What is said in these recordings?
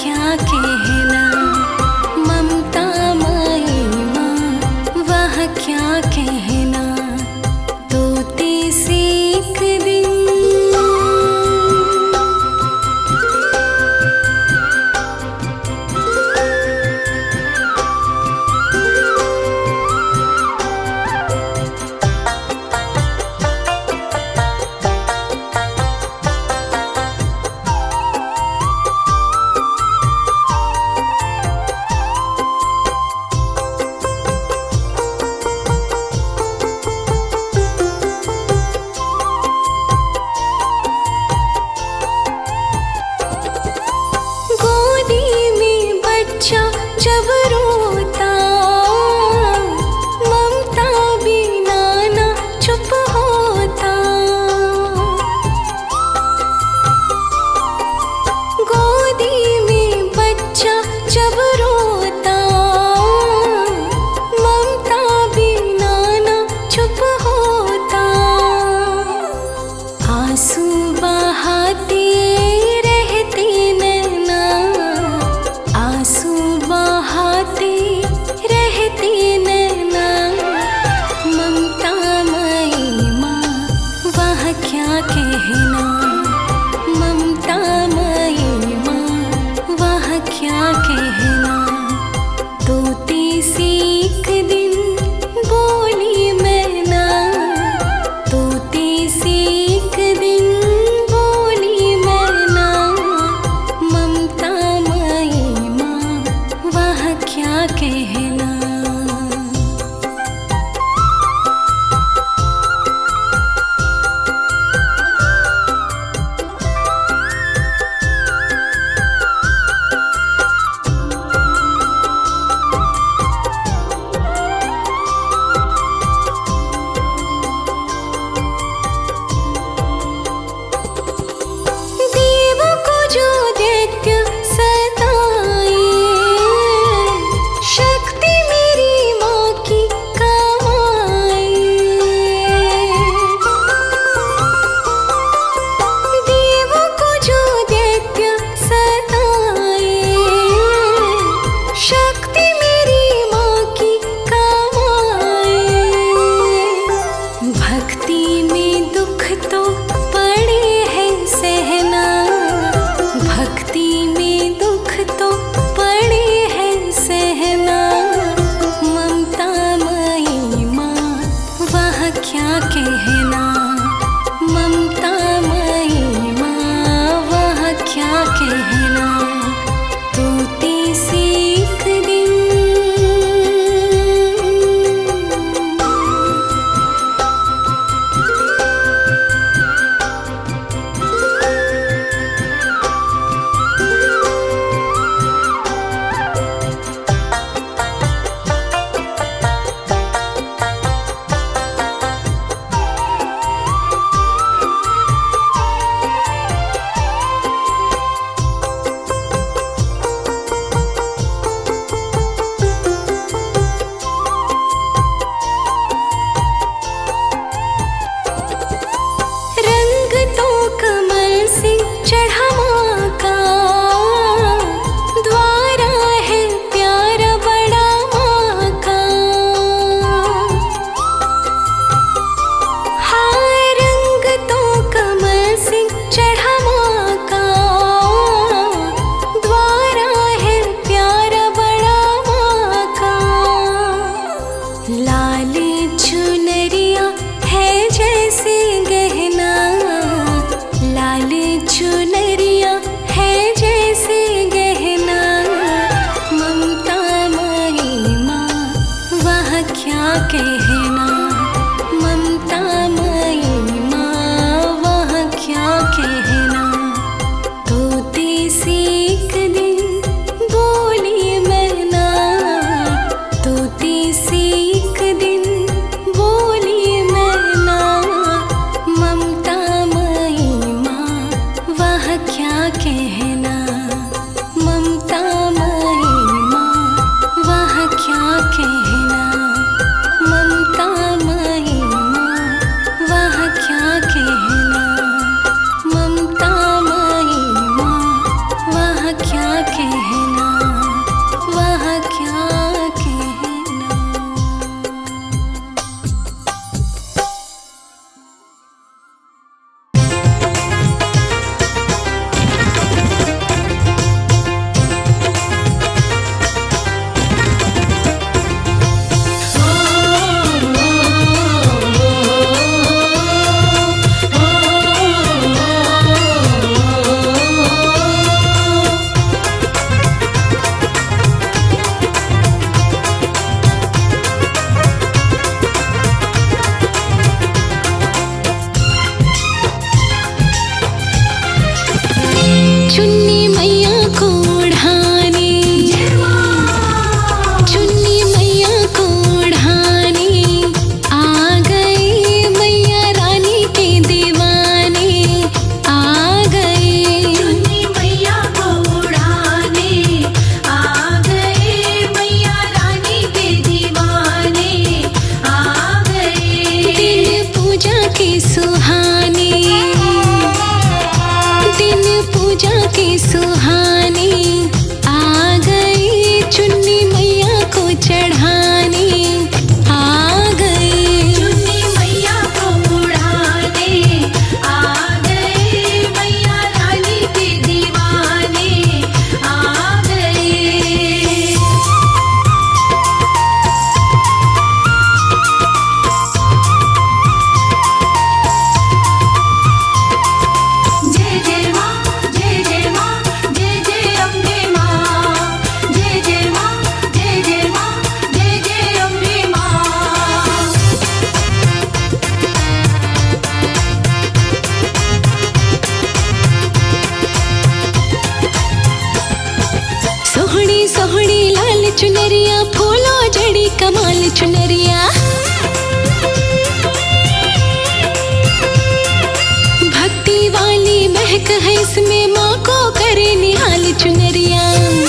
क्या कहना, ममता माई माँ वह क्या कहना, तोते से एक दिन सोहनी सोहनी लाल चुनरिया, फूलों जड़ी कमाल चुनरिया। भक्ति वाली महक है इसमें, माँ को करे निहाल चुनरिया।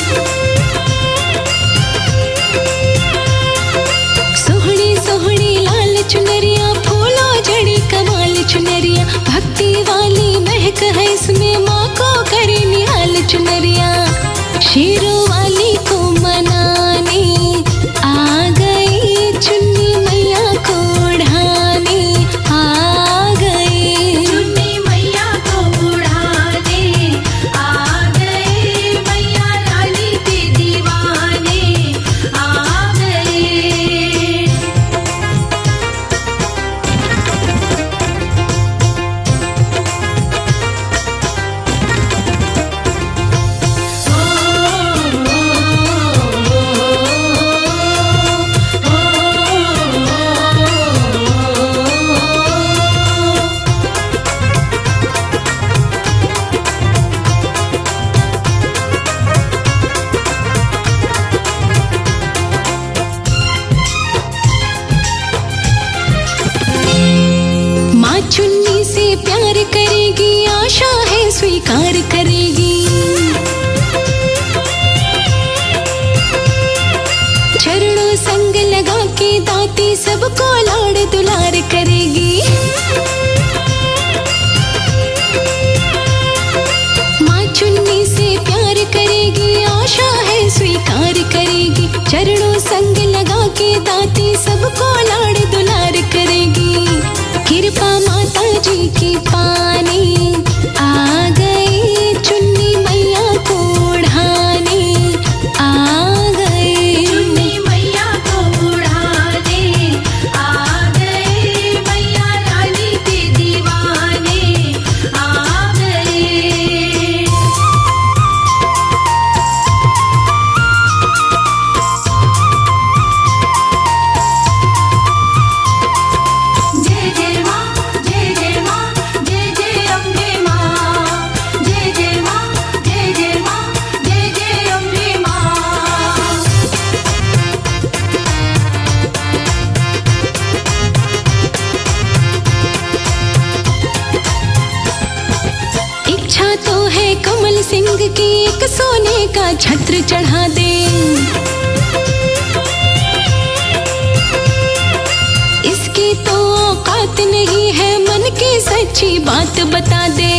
सोहनी सोहनी लाल चुनरिया, फूलों जड़ी कमाल चुनरिया। भक्ति वाली महक है इसमें, माँ को करे निहाल चुनरिया। शेरों वाली को मनाने आ गई, चुन्नी मैया को उड़ाने आ गई। चुन्नी मैया को उड़ाने आ गए, मैया लाली के दीवाने आ गए। माँ चुन्नी से प्यार करेगी, आशा है स्वीकार करेगी। चरणों संग लगा के दाती सबको लाड़ दुलार करेगी। माँ चुन्नी से प्यार करेगी, आशा है स्वीकार करेगी। चरणों संग लगा के दाती सबको लाड़ दुलार करेगी। कृपा माता जी की पाने आ गई, चुन्नी मैया को उड़ाने आ गई। चुन्नी मैया को उड़ाने आ गए, मैया लाली के दीवाने आ गए। जय जय माँ, जय जय माँ, जय जय अम्बे माँ। जय जय माँ, जय जय माँ, जय जय अम्बे माँ। इच्छा तो है कमल सिंह की, एक सोने का छत्र चढ़ा दे। इसकी तो औकात नहीं है, मन की सच्ची बात बता दे।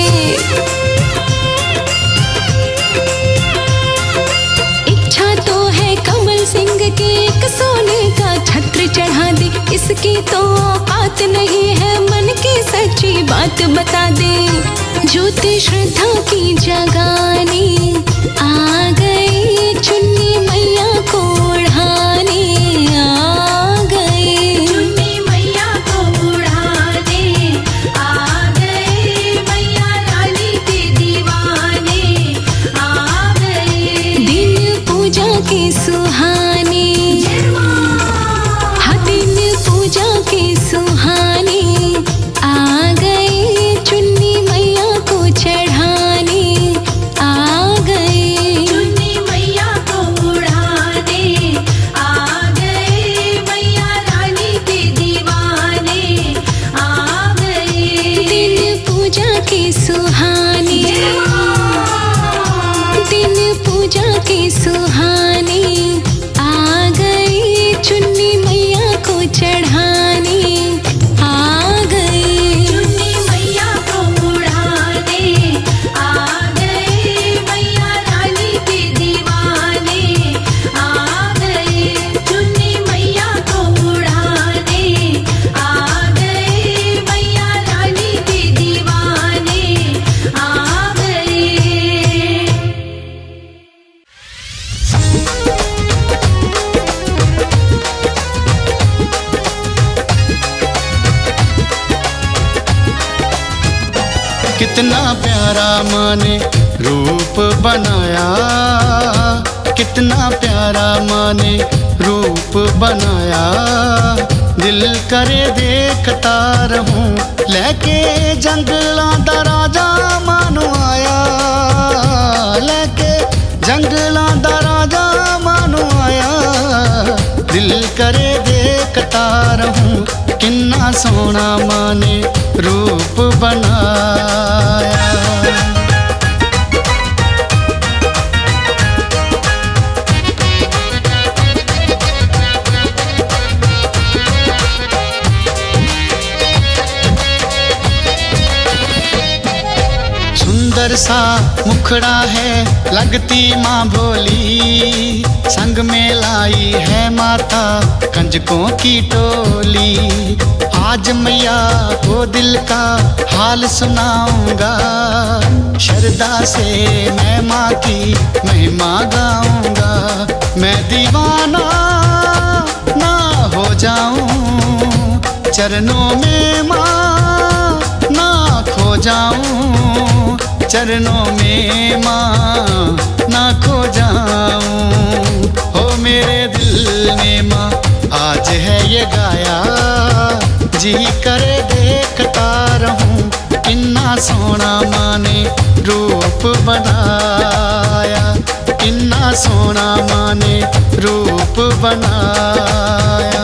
इच्छा तो है कमल सिंह की, एक सोने का छत्र चढ़ा दे। इसकी तो औकात नहीं है, मन की सच्ची बात बता दे। ज्योति श्रद्धा की जगाने आ गई, चुन्नी मैया को उड़ाने आ गई। चुन्नी मैया को उड़ाने आ गए, मैया लाली के दीवाने आ गए। दिन पूजा के सुहाने, जय माँ। हाँ दिन पूजा के सुहाने आ गए, चुन्नी मैया को चढ़ाने आ गए। चुन्नी मैया को उड़ाने आ गए, मैया लाली के दीवाने आ गए। दिन पूजा के सुहाने, जय माँ। दिन पूजा के सुहाने आ गए, चुन्नी मैया को चढ़ाने आ गए। चुन्नी मैया को उड़ाने आ गए, मैया लाली के दीवाने आ गए। चुन्नी मैया को उड़ाने आ गए, मैया लाली के दीवाने आ गए। कितना प्यारा माँ ने रूप बनाया, कितना प्यारा माँ ने रूप बनाया। दिल करे देखता रहूं, लेके जंगलां दा राजा मानो आया। लेके जंगलां दा राजा दिल करे देखता रहूं, किन्ना सोना माँ ने रूप बनाया। सुंदर सा मुखड़ा है, लगती माँ भोली, संग में लाई है माता कंजकों की टोली। आज मैया को दिल का हाल सुनाऊंगा, श्रद्धा से मैं माँ की महिमा गाऊंगा। मैं दीवाना ना हो जाऊं, चरणों में माँ ना खो जाऊं, चरणों में माँ ना खो जाऊं। हो मेरे दिल में माँ आज है ये गाया, जी करे देखता रहूं, किन्ना सोना माँ ने रूप बनाया, किन्ना सोना माँ ने रूप बनाया।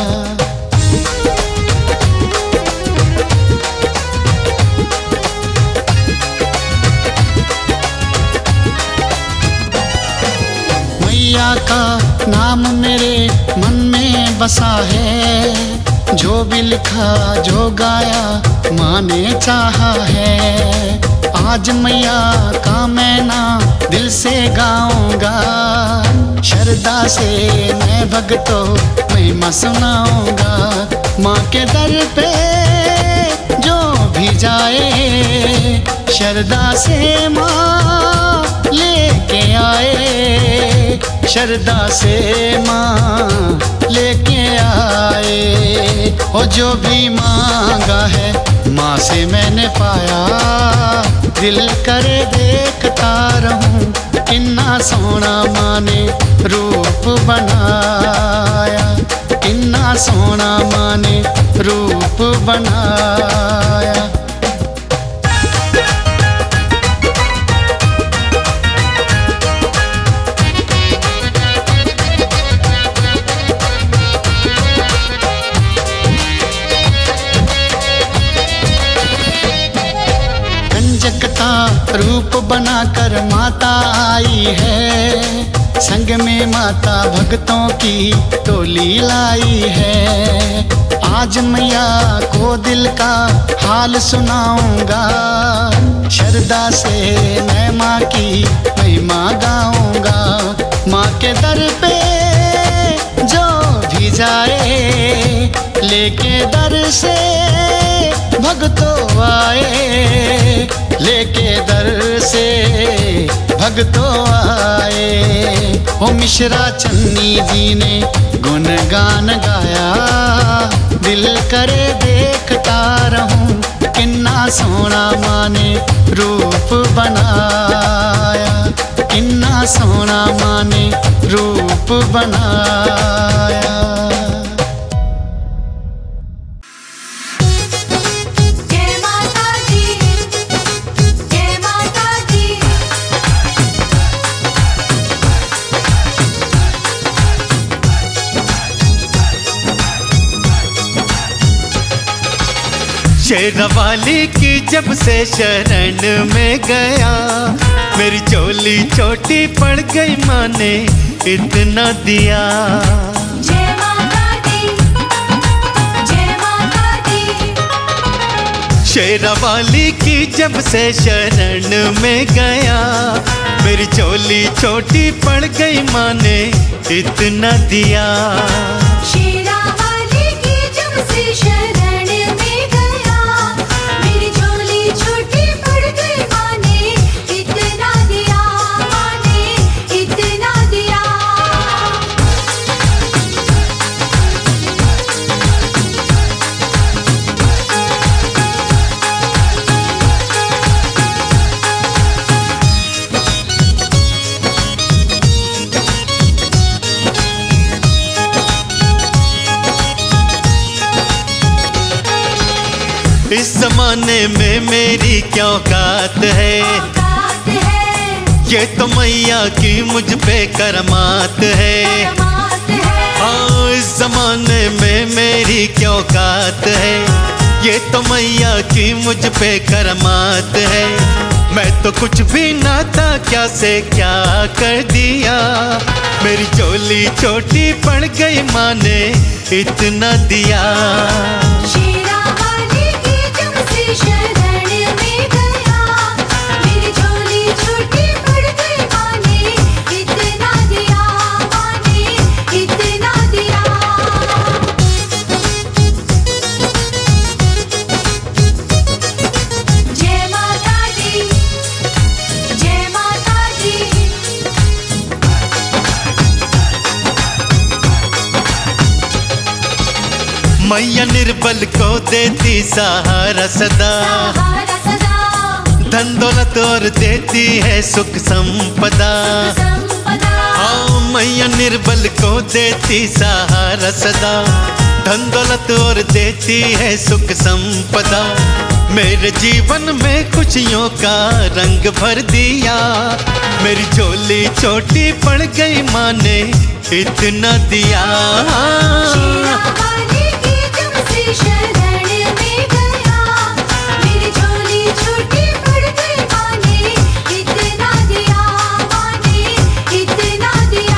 मैया का नाम मेरे मन में बसा है, जो भी लिखा जो गाया माँ ने चाहा है। आज मैया का मैं नाम दिल से गाऊंगा, श्रद्धा से मैं भक्तों महिमा सुनाऊंगा। माँ के दर पे जो भी जाए, श्रद्धा से माँ लेके आए, श्रद्धा से माँ लेके आए। हो जो भी मांगा है माँ से मैंने पाया, दिल करे देखता रहूं, किन्ना सोना माँ ने रूप बनाया, किन्ना सोना माँ ने रूप बनाया। रूप बनाकर माता आई है, संग में माता भक्तों की टोली लाई है। आज मैया को दिल का हाल सुनाऊंगा, श्रद्धा से मैं माँ की महिमा गाऊंगा। माँ के दर पे जो भी जाए, लेके दर से भक्तों आए, लेके दर से भक्तों आए। ओ मिश्रा चन्नी जी ने गुणगान गाया, दिल करे देखता रहूं, किन्ना सोना माँ ने रूप बनाया, किन्ना सोना माँ ने रूप बनाया। शेरवाली की जब से शरण में गया, मेरी चोली छोटी पड़ गई, माँ ने इतना दिया। जय माता दी, जय माता दी। शेरवाली की जब से शरण में गया, मेरी चोली छोटी पड़ गई, माँ ने इतना दिया। शेरावाली की जब से शरण इस जमाने में मेरी क्या औकात है, ये तो मैया की मुझ पे करमात है। करमात है। हाँ मेरी क्या औकात है, ये तो मैया की मुझ पे करमात है। मैं तो कुछ भी ना था, क्या से क्या कर दिया। मेरी झोली छोटी पड़ गई, माँ ने इतना दिया। शेरा वाली की जब से शरण में गया, मेरी झोली छोटी पड़ गई, माँ ने इतना दिया, माँ ने इतना दिया। जय माता दी, जय माता दी। मैया निर्बल को देती सहारा सदा, सहारा सदा, धन दौलत और देती है सुख संपदा। संपदा। हाँ, मैया निर्बल को देती सहारा सदा, धन दौलत और देती है सुख संपदा। मेरे जीवन में खुशियों का रंग भर दिया। मेरी झोली छोटी पड़ गई, माँ ने इतना दिया। शेरा वाली की जब से शरण में गया, मेरी झोली छोटी पड़ गई, माँ ने इतना दिया, माँ ने इतना दिया।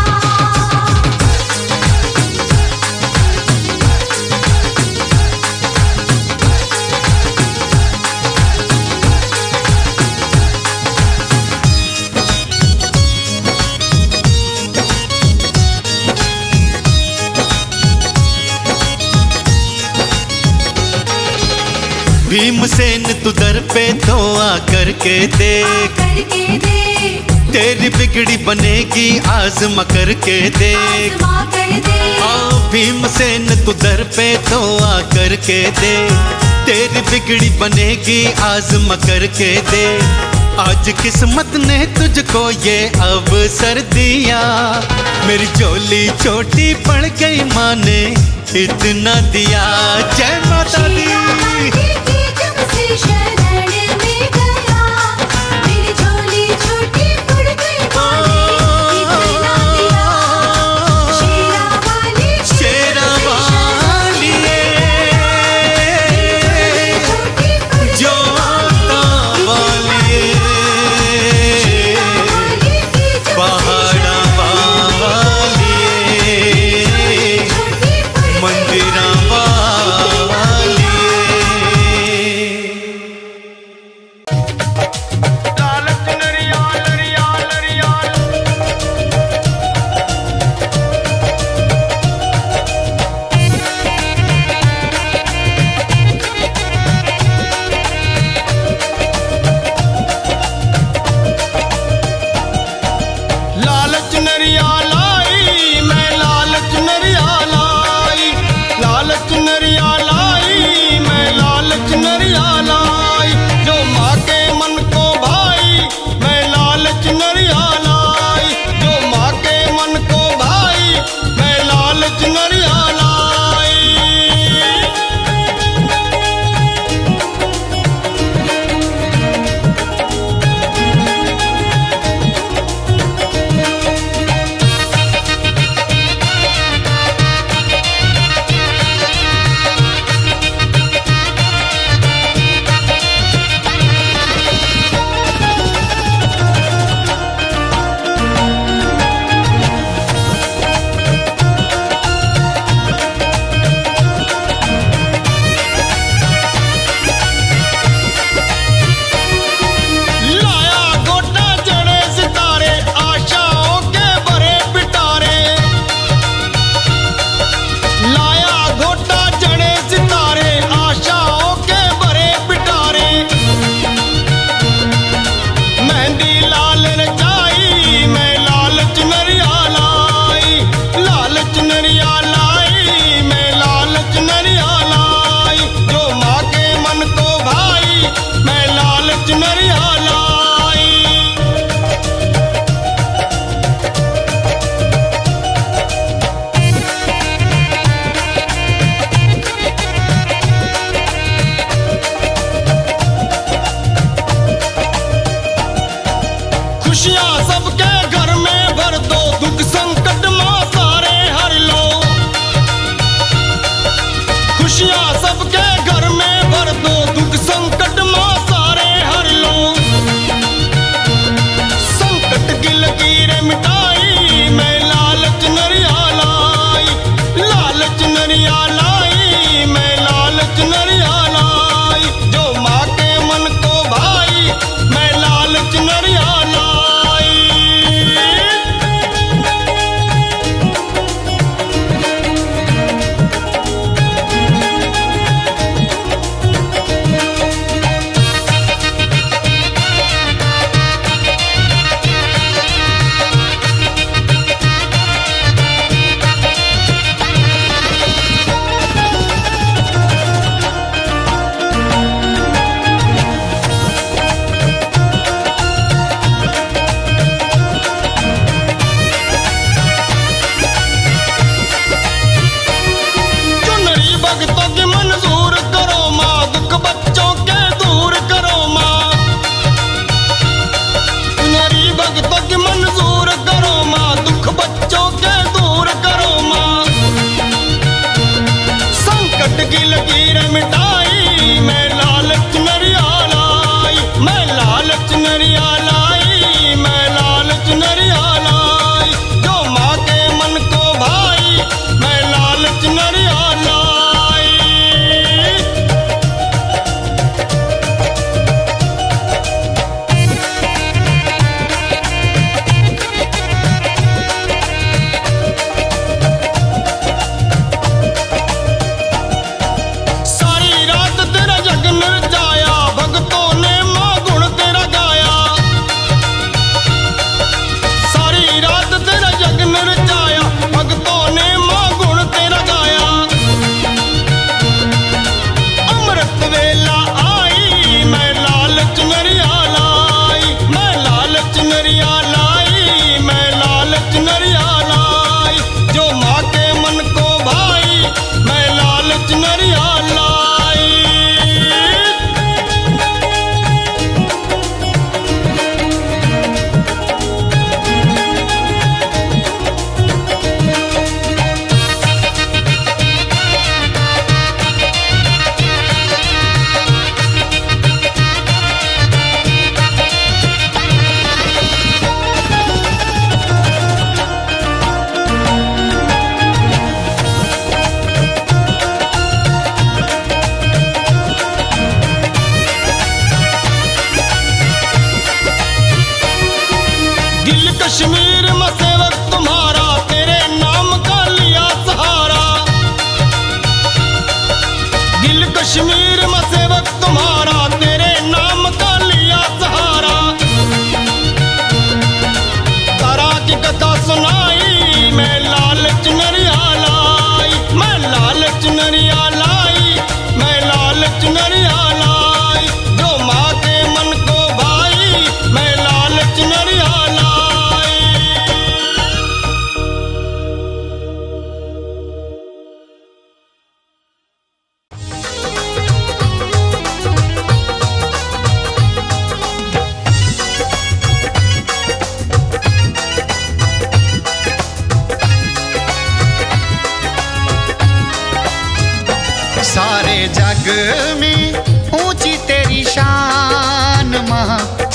भीमसेन तू दर पे तो आकर के देख, करके दे, तेरी बिगड़ी बनेगी आजमा करके देख। आजमा कर दे। आओ भीमसेन तू दर पे तो आकर के दे, तेरी बिगड़ी बनेगी आजमा करके दे। आज किस्मत ने तुझको ये अवसर दिया। मेरी झोली छोटी पड़ गई, माँ ने इतना दिया। जय माता दी। शेरा वाली की जब से शरण में गया, मेरी झोली छोटी पड़ गई, माँ ने इतना दिया। शेरा वाली की शेरा जब से वाली छोटी पड़ गई, जोता वाली वाली की जब से पहाड़ा वाली छोटी पड़ गई, मंदिरा वाली।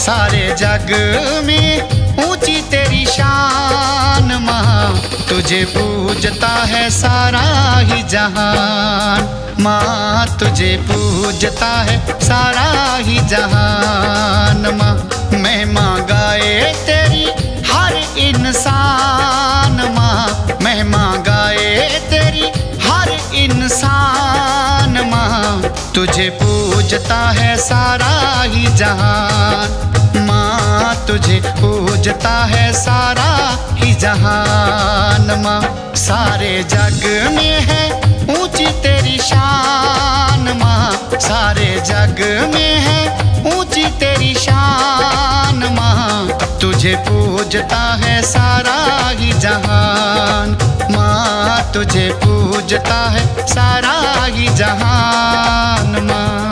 सारे जग में ऊंची तेरी शान माँ, तुझे पूजता है सारा ही जहान। माँ तुझे पूजता है सारा ही जहान माँ। महिमा गाए तेरी हर इंसान माँ, महिमा गाए तेरी हर इंसान माँ, तुझे पूजता है सारा ही जहान। माँ तुझे पूजता है सारा ही जहान माँ। सारे जग में है ऊंची तेरी शान माँ, सारे जग में है ऊंची तेरी शान माँ, तुझे पूजता है सारा ही जहान। माँ तुझे पूजता है सारा ही जहान माँ।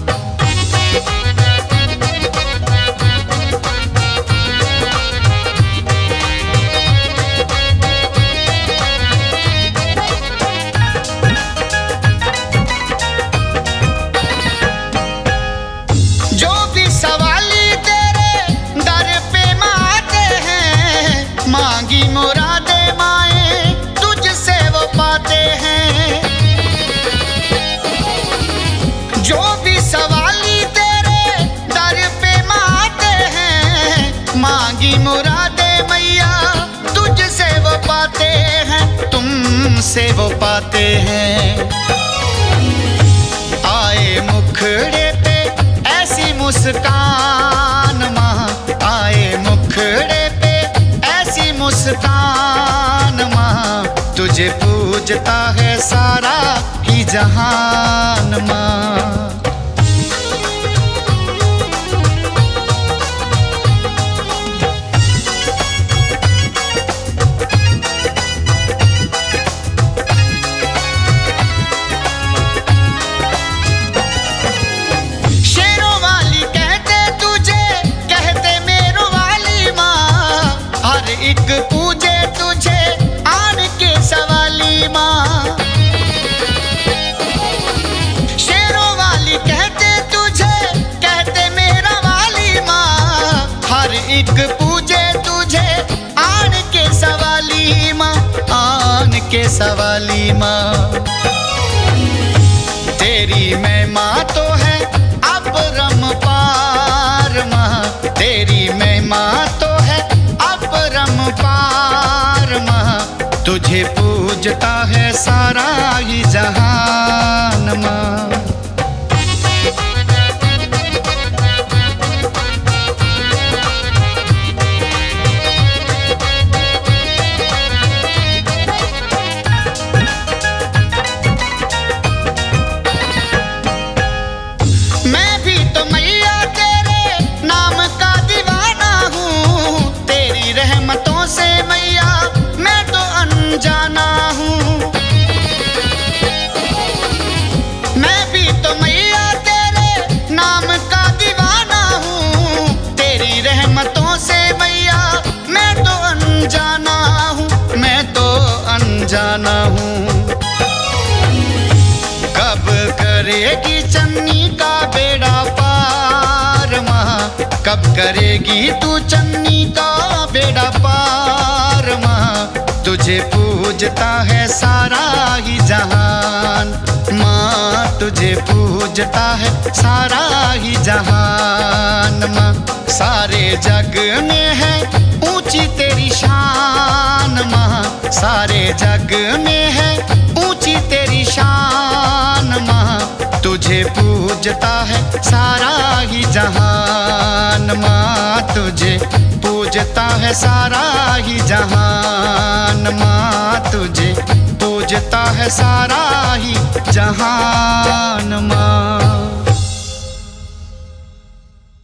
से वो पाते हैं। आए मुखड़े पे ऐसी मुस्कान माँ, आए मुखड़े पे ऐसी मुस्कान माँ, तुझे पूजता है सारा ही जहान माँ। एक पूजे तुझे आन के सवाली माँ, शेरों वाली कहते तुझे, कहते मेरा वाली माँ। हर एक पूजे तुझे आन के सवाली माँ, आन के सवाली माँ। तेरी महिमा तो है अपरंपार माँ, तेरी महिमा तो है पार माँ, तुझे पूजता है सारा ही जहान माँ। मैं भी तो मैया तेरे नाम का दीवाना हूँ, तेरी रहमतों से मैया मैं तो अनजाना हूँ। मैं भी तो मैया तेरे नाम का दीवाना हूँ, तेरी रहमतों से मैया मैं तो अनजाना हूँ, मैं तो अनजाना हूँ। कब करेगी चन्नी का बेड़ा पार माँ, कब करेगी तू चन्नी का बेड़ा पार माँ, तुझे पूजता है सारा ही जहान माँ, तुझे पूजता है सारा ही जहान माँ। सारे जग में है ऊंची तेरी शान माँ, सारे जग में है ऊंची तेरी शान माँ, तुझे पूजता है सारा ही जहान माँ, तुझे पूजता है सारा ही जहान माँ, तुझे पूजता है सारा ही जहान माँ।